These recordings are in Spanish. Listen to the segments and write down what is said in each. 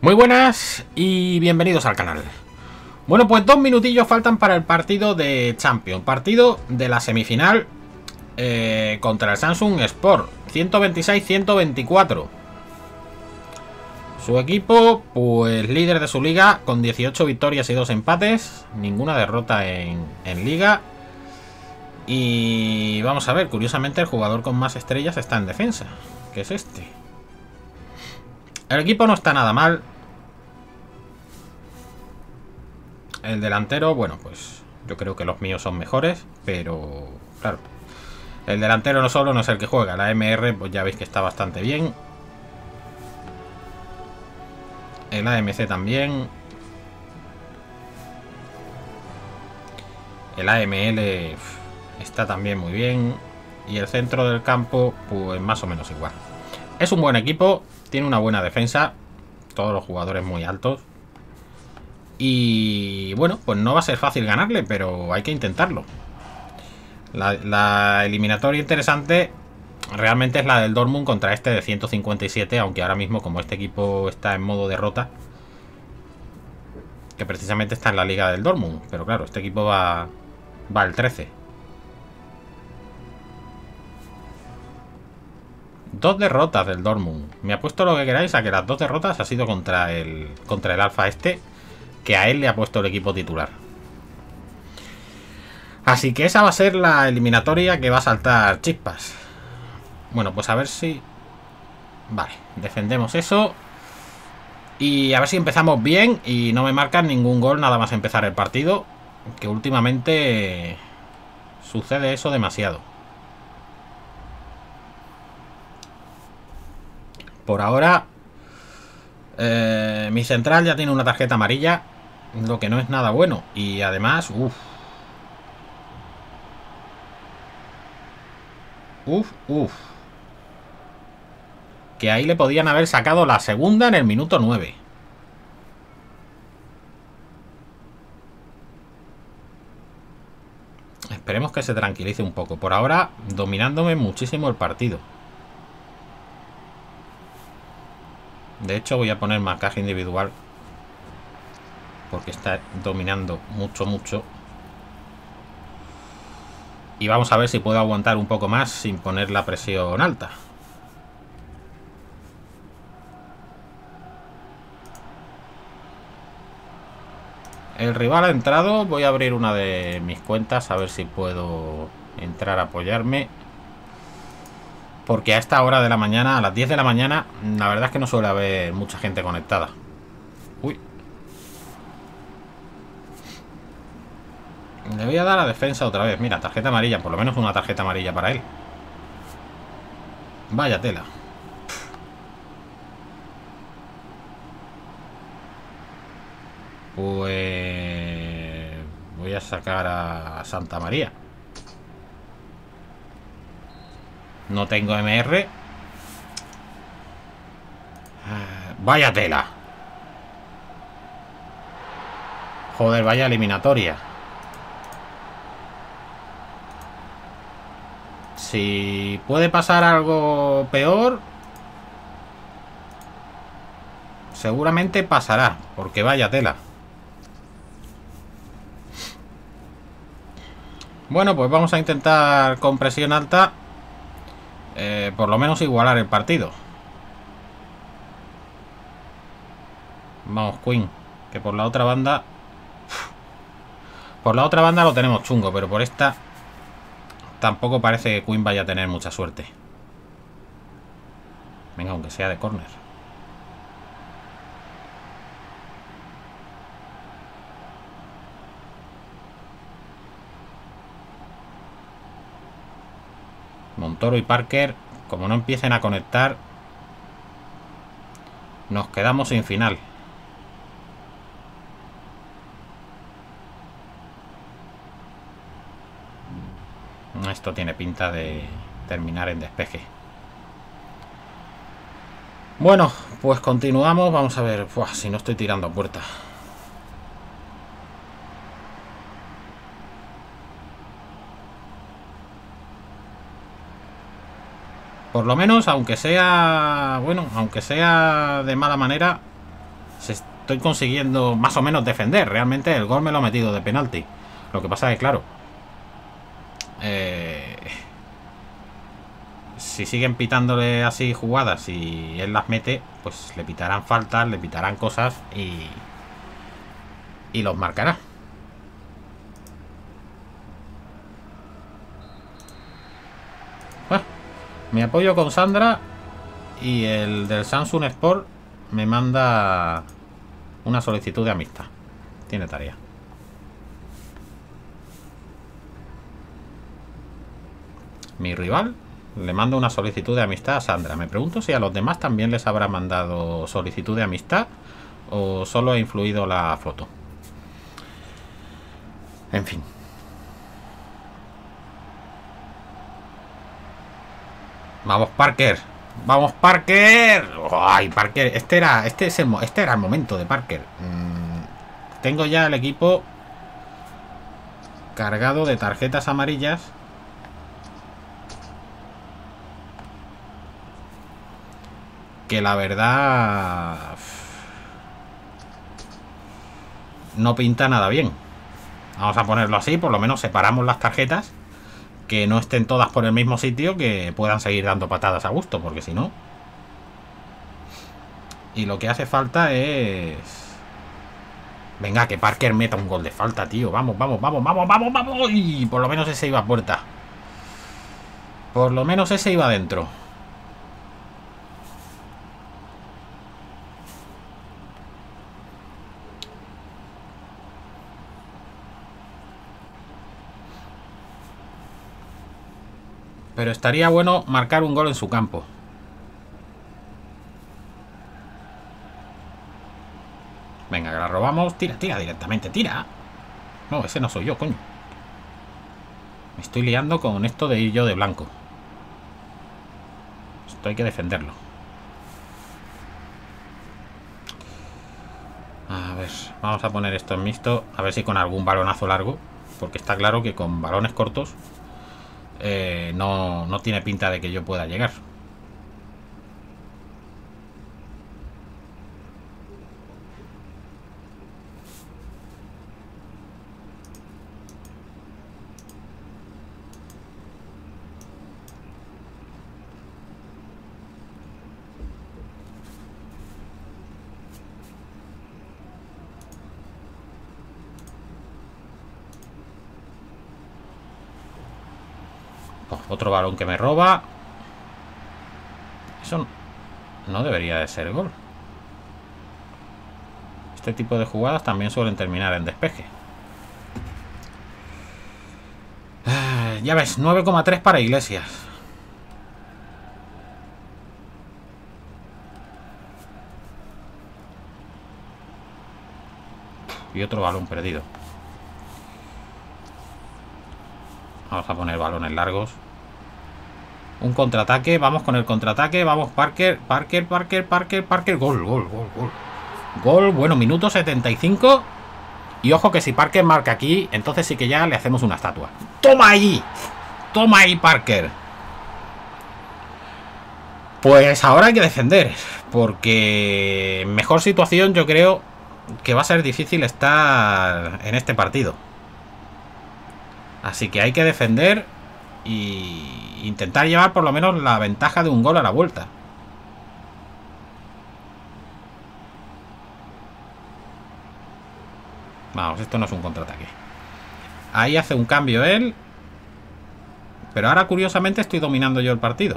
Muy buenas y bienvenidos al canal. Bueno, pues 2 minutillos faltan para el partido de Champions. Partido de la semifinal contra el Samsung Sport. 126-124. Su equipo, pues líder de su liga, con 18 victorias y 2 empates. Ninguna derrota en liga. Y vamos a ver, curiosamente el jugador con más estrellas está en defensa, que es este. El equipo no está nada mal. El delantero, bueno, pues yo creo que los míos son mejores, pero claro, el delantero no solo no es el que juega. La MR, pues ya veis que está bastante bien. El AMC también. El AML está también muy bien. Y el centro del campo, pues más o menos igual. Es un buen equipo, tiene una buena defensa. Todos los jugadores muy altos. Y bueno, pues no va a ser fácil ganarle, pero hay que intentarlo. La eliminatoria interesante realmente es la del Dortmund contra este de 157, aunque ahora mismo, como este equipo está en modo derrota, que precisamente está en la liga del Dortmund, pero claro, este equipo va al 13. 2 derrotas del Dortmund. Me apuesto lo que queráis a que las 2 derrotas ha sido contra el Alfa este, que a él le ha puesto el equipo titular. Así que esa va a ser la eliminatoria que va a saltar chispas. Bueno, pues a ver si... Vale, defendemos eso. Y a ver si empezamos bien y no me marcan ningún gol nada más empezar el partido, que últimamente sucede eso demasiado. Por ahora mi central ya tiene una tarjeta amarilla, lo que no es nada bueno. Y además, que ahí le podían haber sacado la segunda en el minuto 9. Esperemos que se tranquilice un poco. Por ahora, dominándome muchísimo el partido. De hecho, voy a poner marcaje individual, porque está dominando mucho. Y vamos a ver si puedo aguantar un poco más sin poner la presión alta. El rival ha entrado. Voy a abrir una de mis cuentas a ver si puedo entrar a apoyarme, porque a esta hora de la mañana, a las 10 de la mañana, la verdad es que no suele haber mucha gente conectada. Uy. Le voy a dar a defensa otra vez. Mira, tarjeta amarilla. Por lo menos una tarjeta amarilla para él. Vaya tela. Pues... voy a sacar a Santa María. No tengo MR. Vaya tela. Joder, vaya eliminatoria. Si puede pasar algo peor, seguramente pasará, porque vaya tela. Bueno, pues vamos a intentar con presión alta por lo menos igualar el partido. Vamos, Queen, que por la otra banda... Por la otra banda lo tenemos chungo, pero por esta tampoco parece que Queen vaya a tener mucha suerte. Venga, aunque sea de córner. Montoro y Parker, como no empiecen a conectar, nos quedamos sin final. Esto tiene pinta de terminar en despeje. Bueno, pues continuamos. Vamos a ver. Si no estoy tirando a puerta. Por lo menos, aunque sea... Bueno, aunque sea de mala manera, Estoy consiguiendo más o menos defender. Realmente el gol me lo ha metido de penalti. Lo que pasa es que, claro, si siguen pitándole así jugadas y él las mete, pues le pitarán faltas, le pitarán cosas y los marcará. Me apoyo con Sandra y el del Samsung Sport me manda una solicitud de amistad. Tiene tarea. Mi rival le manda una solicitud de amistad a Sandra. Me pregunto si a los demás también les habrá mandado solicitud de amistad o solo ha influido la foto. En fin. Vamos, Parker. Vamos, Parker. Ay, Parker. Este era el momento de Parker. Tengo ya el equipo cargado de tarjetas amarillas. Que la verdad no pinta nada bien. Vamos a ponerlo así. Por lo menos separamos las tarjetas. Que no estén todas por el mismo sitio, que puedan seguir dando patadas a gusto, porque si no... Y lo que hace falta es... Venga, que Parker meta un gol de falta, tío. Vamos, vamos, vamos, vamos, vamos, vamos. Y por lo menos ese iba a puerta. Por lo menos ese iba adentro. Pero estaría bueno marcar un gol en su campo. Venga, que la robamos. Tira, tira directamente, tira. No, ese no soy yo, coño. Me estoy liando con esto de ir yo de blanco. Esto hay que defenderlo. A ver, vamos a poner esto en mixto. A ver si con algún balonazo largo. Porque está claro que con balones cortos no tiene pinta de que yo pueda llegar. Otro balón que me roba. Eso no debería de ser gol. Este tipo de jugadas también suelen terminar en despeje. Ya ves, 9,3 para Iglesias. Y otro balón perdido. Vamos a poner balones largos. Un contraataque, vamos con el contraataque. Vamos, Parker, Parker, Parker, Parker, Parker. Gol, gol, gol, gol. Gol, bueno, minuto 75. Y ojo que si Parker marca aquí, entonces sí que ya le hacemos una estatua. ¡Toma ahí! ¡Toma ahí, Parker! Pues ahora hay que defender. Porque en mejor situación yo creo que va a ser difícil estar en este partido. Así que hay que defender y intentar llevar por lo menos la ventaja de un gol a la vuelta. Vamos, esto no es un contraataque. Ahí hace un cambio él. Pero ahora curiosamente estoy dominando yo el partido.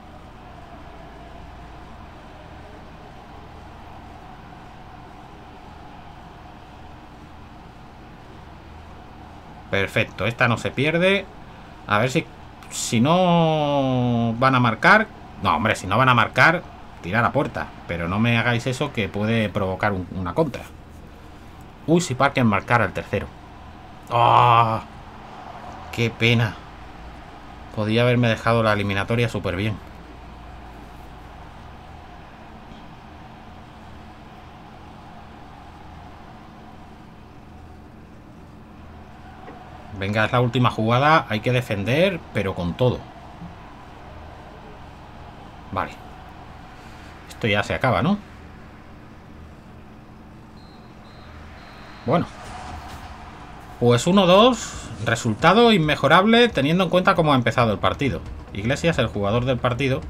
Perfecto, esta no se pierde. A ver si no van a marcar. No, hombre, si no van a marcar, tirar a puerta. Pero no me hagáis eso que puede provocar una contra. Uy, si Parker marcara el tercero. ¡Oh! ¡Qué pena! Podía haberme dejado la eliminatoria súper bien. Venga, es la última jugada. Hay que defender, pero con todo. Vale. Esto ya se acaba, ¿no? Bueno. Pues 1-2. Resultado inmejorable teniendo en cuenta cómo ha empezado el partido. Iglesias, el jugador del partido.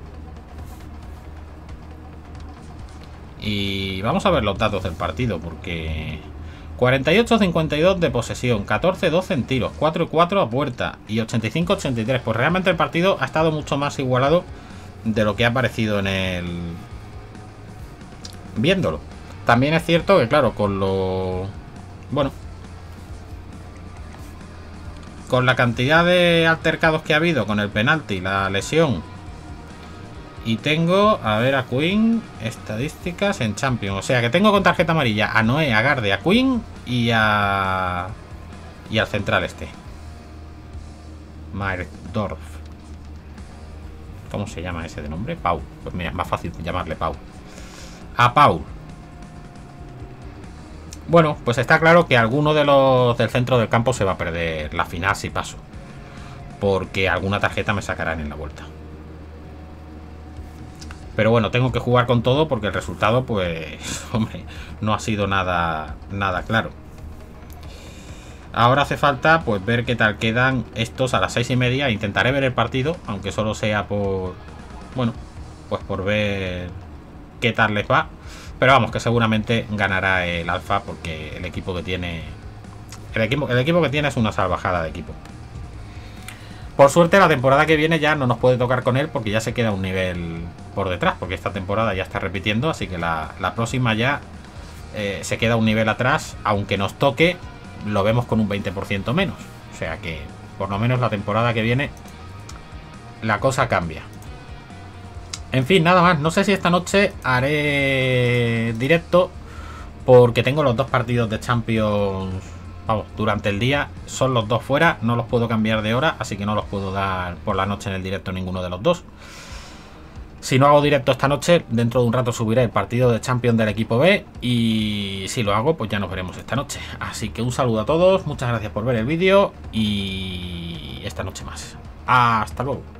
Y vamos a ver los datos del partido, porque 48-52 de posesión, 14-12 en tiros, 4-4 a puerta y 85-83. Pues realmente el partido ha estado mucho más igualado de lo que ha parecido en el... viéndolo. También es cierto que, claro, con lo... bueno, con la cantidad de altercados que ha habido, con el penalti, la lesión... Y tengo, a ver, a Queen, estadísticas en Champions. O sea que tengo con tarjeta amarilla a Noé, a Garde, a Queen y a... y al central este. Maersdorf. ¿Cómo se llama ese de nombre? Pau. Pues mira, es más fácil llamarle Pau. A Pau. Bueno, pues está claro que alguno de los del centro del campo se va a perder la final si paso. Porque alguna tarjeta me sacarán en la vuelta. Pero bueno, tengo que jugar con todo porque el resultado, pues, hombre, no ha sido nada claro. Ahora hace falta, pues, ver qué tal quedan estos a las 6:30. Intentaré ver el partido, aunque solo sea por, bueno, pues por ver qué tal les va. Pero vamos, que seguramente ganará el Alfa porque el equipo que tiene... El equipo que tiene es una salvajada de equipo. Por suerte la temporada que viene ya no nos puede tocar con él porque ya se queda un nivel por detrás, porque esta temporada ya está repitiendo, así que la próxima ya se queda un nivel atrás, aunque nos toque, lo vemos con un 20% menos. O sea que por lo menos la temporada que viene la cosa cambia. En fin, nada más, no sé si esta noche haré directo porque tengo los dos partidos de Champions. Vamos, durante el día son los dos fuera, no los puedo cambiar de hora, así que no los puedo dar por la noche en el directo ninguno de los dos. Si no hago directo esta noche, dentro de un rato subiré el partido de Champions del equipo B y si lo hago, pues ya nos veremos esta noche. Así que un saludo a todos, muchas gracias por ver el vídeo y esta noche más. Hasta luego.